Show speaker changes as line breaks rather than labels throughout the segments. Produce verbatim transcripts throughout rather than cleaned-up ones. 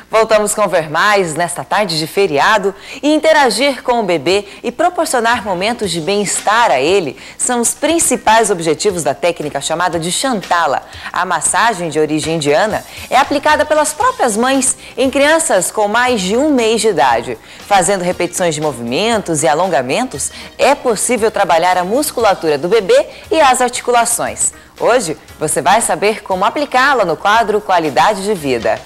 Voltamos com Ver Mais nesta tarde de feriado e interagir com o bebê e proporcionar momentos de bem-estar a ele são os principais objetivos da técnica chamada de Shantala. A massagem de origem indiana é aplicada pelas próprias mães em crianças com mais de um mês de idade. Fazendo repetições de movimentos e alongamentos, é possível trabalhar a musculatura do bebê e as articulações. Hoje, você vai saber como aplicá-la no quadro Qualidade de Vida.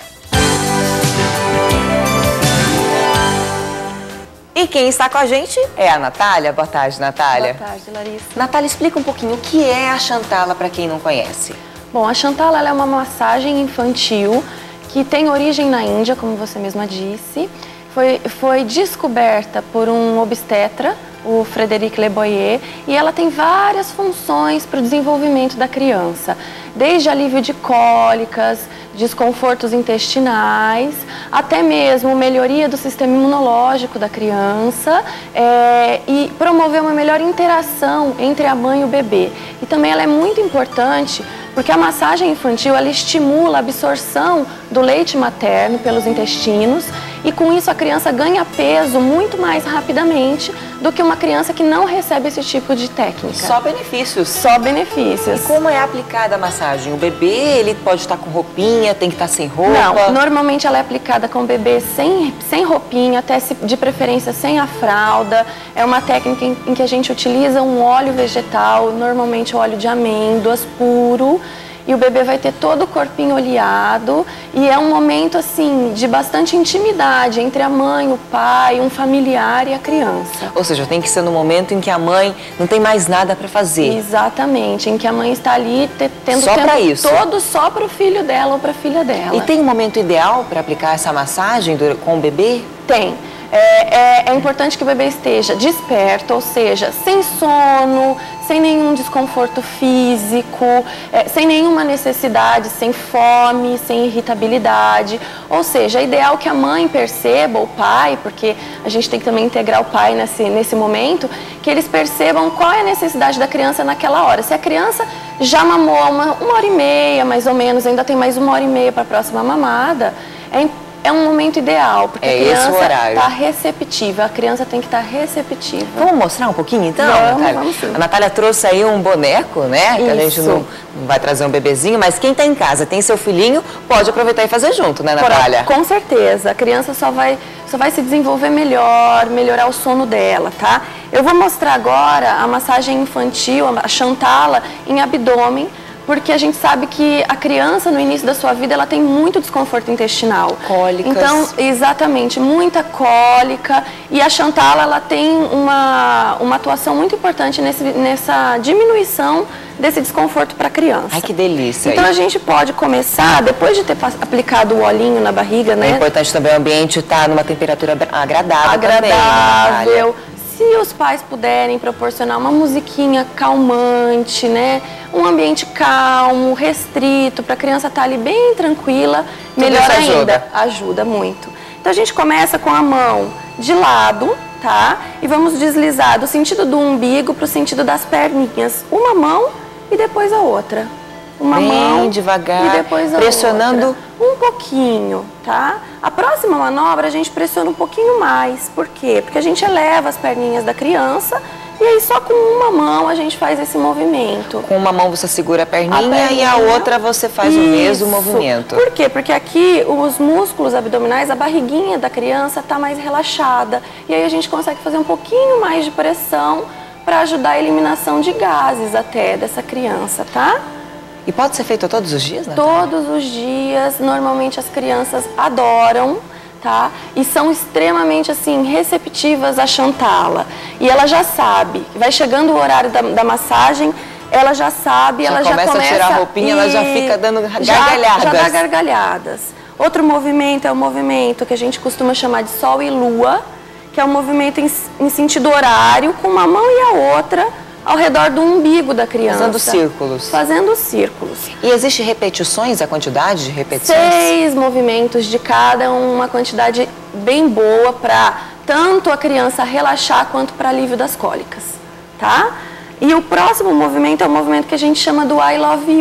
E quem está com a gente é a Natália. Boa tarde, Natália.
Boa tarde, Larissa.
Natália, explica um pouquinho o que é a Shantala para quem não conhece.
Bom, a Shantala ela é uma massagem infantil que tem origem na Índia, como você mesma disse. Foi, foi descoberta por um obstetra, o Frederic Leboyer, e ela tem várias funções para o desenvolvimento da criança, desde alívio de cólicas, desconfortos intestinais, até mesmo melhoria do sistema imunológico da criança é, e promover uma melhor interação entre a mãe e o bebê. E também ela é muito importante porque a massagem infantil ela estimula a absorção do leite materno pelos intestinos e com isso a criança ganha peso muito mais rapidamente do que uma criança que não recebe esse tipo de técnica.
Só benefícios.
Só benefícios.
E como é aplicada a massagem? O bebê, ele pode estar com roupinha, tem que estar sem roupa?
Não, normalmente ela é aplicada com o bebê sem, sem roupinha, até se, de preferência sem a fralda. É uma técnica em, em que a gente utiliza um óleo vegetal, normalmente óleo de amêndoas puro. E o bebê vai ter todo o corpinho oleado e é um momento assim de bastante intimidade entre a mãe, o pai, um familiar e a criança.
Ou seja, tem que ser no momento em que a mãe não tem mais nada para fazer.
Exatamente, em que a mãe está ali te, tendo
só
tempo
pra isso.
todo só para o filho dela ou para a filha dela.
E tem um momento ideal para aplicar essa massagem com o bebê?
Tem. É, é, é importante que o bebê esteja desperto, ou seja, sem sono, sem nenhum desconforto físico, é, sem nenhuma necessidade, sem fome, sem irritabilidade. Ou seja, é ideal que a mãe perceba, o pai, porque a gente tem que também integrar o pai nesse, nesse momento, que eles percebam qual é a necessidade da criança naquela hora. Se a criança já mamou uma, uma hora e meia, mais ou menos, ainda tem mais uma hora e meia para a próxima mamada, é importante. É um momento ideal, porque
é
a criança
está
receptiva, a criança tem que estar receptiva.
Vamos mostrar um pouquinho então,
vamos,
Natália?
Vamos sim.
A Natália trouxe aí um boneco, né?
Isso.
Que a gente não, não vai trazer um bebezinho, mas quem está em casa, tem seu filhinho, pode aproveitar e fazer junto, né, Natália?
Com certeza, a criança só vai, só vai se desenvolver melhor, melhorar o sono dela, tá? Eu vou mostrar agora a massagem infantil, a Shantala, em abdômen, porque a gente sabe que a criança, no início da sua vida, ela tem muito desconforto intestinal.
Cólicas.
Então, exatamente, muita cólica. E a Shantala, ela tem uma, uma atuação muito importante nesse, nessa diminuição desse desconforto para a criança.
Ai, que delícia.
Então, a gente pode começar, depois de ter aplicado o olhinho na barriga, né?
É importante também o ambiente estar numa temperatura agradável.
Agradável.
Também, né,
se os pais puderem proporcionar uma musiquinha calmante, né? Um ambiente calmo, restrito, para a criança estar ali bem tranquila,
tudo
melhor
isso
ainda.
Ajuda.
Ajuda muito. Então a gente começa com a mão de lado, tá? E vamos deslizar do sentido do umbigo para o sentido das perninhas. Uma mão e depois a outra. Uma
bem
mão
devagar,
e depois a
pressionando
outra. Um pouquinho, tá? A próxima manobra a gente pressiona um pouquinho mais. Por quê? Porque a gente eleva as perninhas da criança e aí só com uma mão a gente faz esse movimento.
Com uma mão você segura a perninha,
a perninha
e a outra você faz
isso.
o mesmo movimento.
Por quê? Porque aqui os músculos abdominais, a barriguinha da criança está mais relaxada e aí a gente consegue fazer um pouquinho mais de pressão para ajudar a eliminação de gases até dessa criança, tá?
E pode ser feito todos os dias, né?
Todos os dias, normalmente as crianças adoram, tá? E são extremamente, assim, receptivas à Shantala. E ela já sabe, vai chegando o horário da, da massagem, ela já sabe,
já
ela já começa...
começa a tirar a roupinha, ela já fica dando gargalhadas.
Já, já dá gargalhadas. Outro movimento é o movimento que a gente costuma chamar de sol e lua, que é um movimento em, em sentido horário, com uma mão e a outra ao redor do umbigo da criança.
Fazendo círculos.
Fazendo círculos.
E existe repetições, a quantidade de repetições?
Seis movimentos de cada, uma quantidade bem boa para tanto a criança relaxar quanto para alívio das cólicas, tá? E o próximo movimento é o movimento que a gente chama do I Love You,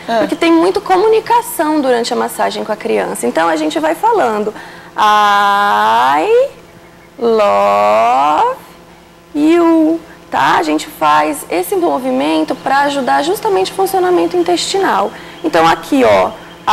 Ah. Porque tem muito comunicação durante a massagem com a criança. Então a gente vai falando I love you, tá? A gente faz esse movimento para ajudar justamente o funcionamento intestinal. Então aqui, ó,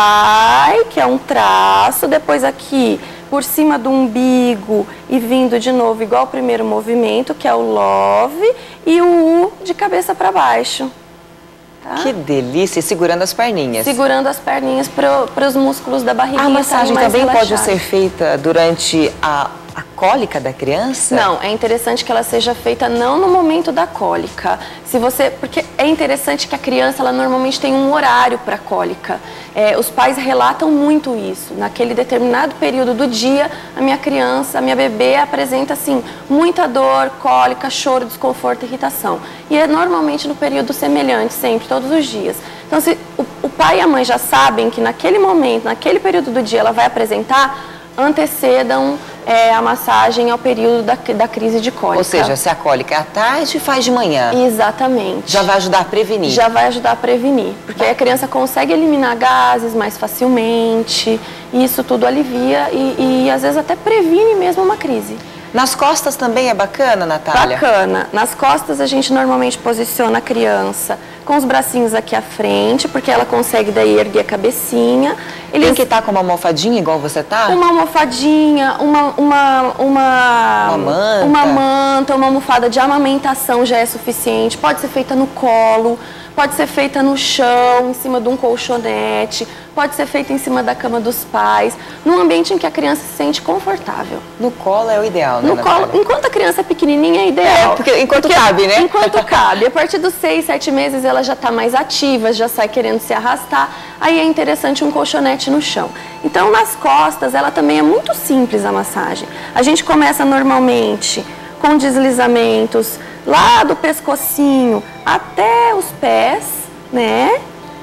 I, que é um traço, depois aqui por cima do umbigo e vindo de novo igual o primeiro movimento, que é o love, e o U de cabeça para baixo. Tá?
Que delícia! E segurando as perninhas.
Segurando as perninhas para os músculos da barriguinha.
A massagem também
relaxados.
Pode ser feita durante a, a cólica da criança?
Não, é interessante que ela seja feita não no momento da cólica. Se você, porque é interessante que a criança, ela normalmente tem um horário para cólica. É, os pais relatam muito isso. Naquele determinado período do dia, a minha criança, a minha bebê apresenta assim muita dor, cólica, choro, desconforto, irritação. E é normalmente no período semelhante, sempre, todos os dias. Então, se o, o pai e a mãe já sabem que naquele momento, naquele período do dia, ela vai apresentar, antecedam é, a massagem ao período da, da crise de cólica.
Ou seja, se a cólica é à tarde, faz de manhã.
Exatamente.
Já vai ajudar a prevenir.
Já vai ajudar a prevenir, porque aí a criança consegue eliminar gases mais facilmente, e isso tudo alivia e, e às vezes até previne mesmo uma crise.
Nas costas também é bacana, Natália?
Bacana. Nas costas a gente normalmente posiciona a criança com os bracinhos aqui à frente, porque ela consegue daí erguer a cabecinha.
Eles... Tem que estar com uma almofadinha igual você tá?
Uma almofadinha, uma, uma, uma,
uma manta.
Uma manta, uma almofada de amamentação já é suficiente. Pode ser feita no colo, pode ser feita no chão, em cima de um colchonete, pode ser feita em cima da cama dos pais, num ambiente em que a criança se sente confortável.
No colo é o ideal, né,
No
Natália?
colo, enquanto a criança é pequenininha é ideal.
É, porque enquanto
porque,
cabe, né?
Enquanto cabe. A partir dos seis, sete meses ela já está mais ativa, já sai querendo se arrastar. Aí é interessante um colchonete no chão. Então, nas costas, ela também é muito simples a massagem. A gente começa normalmente com deslizamentos lá do pescocinho até os pés, né?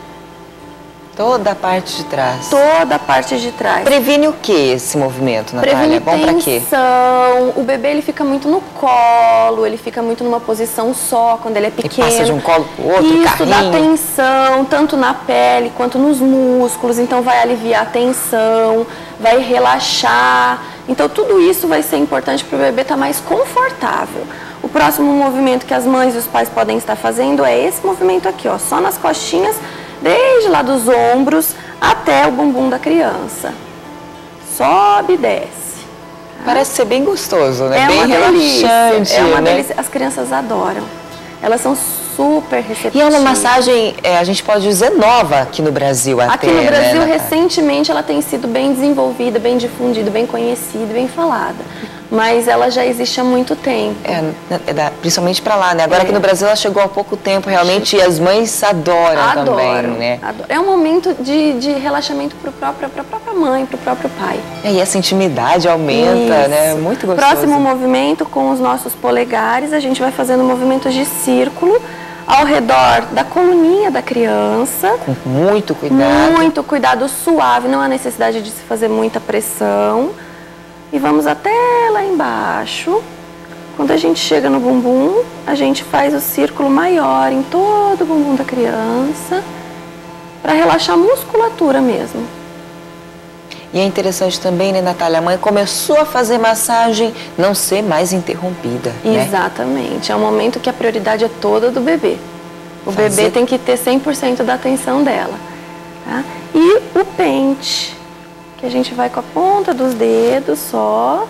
Toda a parte de trás.
Toda a parte de trás.
Previne o que esse movimento, Natália?
Previne
É bom pra quê?
tensão. O bebê ele fica muito no colo, ele fica muito numa posição só quando ele é pequeno.
E passa de um colo pro outro,
Isso
carrinho.
dá tensão, tanto na pele quanto nos músculos. Então vai aliviar a tensão, vai relaxar. Então tudo isso vai ser importante para o bebê estar mais confortável. O próximo movimento que as mães e os pais podem estar fazendo é esse movimento aqui, ó, só nas costinhas, desde lá dos ombros até o bumbum da criança. Sobe e desce.
Parece ser bem gostoso, né?
É
bem
uma delícia.
relaxante,
É uma
né?
delícia. As crianças adoram. Elas são super receptivas.
E é uma massagem, é, a gente pode dizer, nova aqui no Brasil até,
Aqui no Brasil,
né,
recentemente, ela tem sido bem desenvolvida, bem difundida, bem conhecida, bem falada. Mas ela já existe há muito tempo.
É, é da, principalmente para lá, né? Agora
É.
aqui no Brasil ela chegou há pouco tempo, realmente, e as mães adoram,
Adoram,
também, né?
adoram. É um momento de, de relaxamento para própria, a própria mãe, para o próprio pai.
É, e essa intimidade aumenta,
Isso.
né? Muito gostoso.
Próximo movimento, com os nossos polegares, a gente vai fazendo movimentos de círculo ao redor da coluninha da criança.
Com muito cuidado.
Muito cuidado, suave, não há necessidade de se fazer muita pressão. E vamos até lá embaixo. Quando a gente chega no bumbum, a gente faz o círculo maior em todo o bumbum da criança, para relaxar a musculatura mesmo.
E é interessante também, né, Natália? A mãe começou a fazer massagem, não ser mais interrompida, né?
Exatamente. É um momento que a prioridade é toda do bebê. O
Fazer...
bebê tem que ter cem por cento da atenção dela. Tá? E o pente, que a gente vai com a ponta dos dedos só,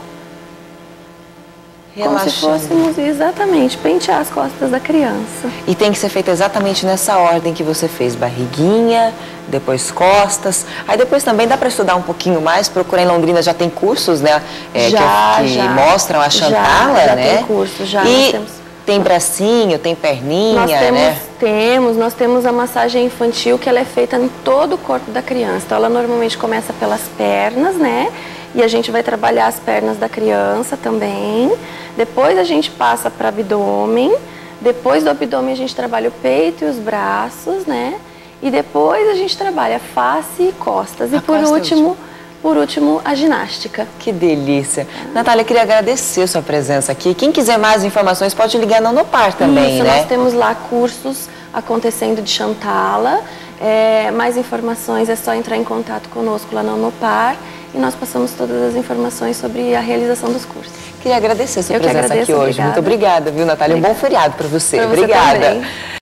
como se fôssemos, exatamente, pentear as costas da criança.
E tem que ser feito exatamente nessa ordem que você fez, barriguinha, depois costas. Aí depois também dá para estudar um pouquinho mais, procurar em Londrina, já tem cursos, né? É,
já,
que, que
já.
mostram a Chantala,
já, já
né?
tem curso, já.
E
nós temos...
tem bracinho, tem perninha,
nós temos,
né?
Temos, nós temos a massagem infantil que ela é feita em todo o corpo da criança. Então ela normalmente começa pelas pernas, né? E a gente vai trabalhar as pernas da criança também. Depois a gente passa para o abdômen. Depois do abdômen a gente trabalha o peito e os braços, né? E depois a gente trabalha face e costas.
A
e por
costa é
último, por último, a ginástica.
Que delícia. Natália, queria agradecer sua presença aqui. Quem quiser mais informações pode ligar na Unopar também,
Isso,
né?
nós temos lá cursos acontecendo de Chantala. É, mais informações é só entrar em contato conosco lá na Unopar e nós passamos todas as informações sobre a realização dos cursos.
Queria agradecer a sua
Eu
presença
agradeço,
aqui hoje.
obrigada.
Muito obrigada, viu, Natália? Obrigada. Um bom feriado para você.
Pra você
Obrigada.
também.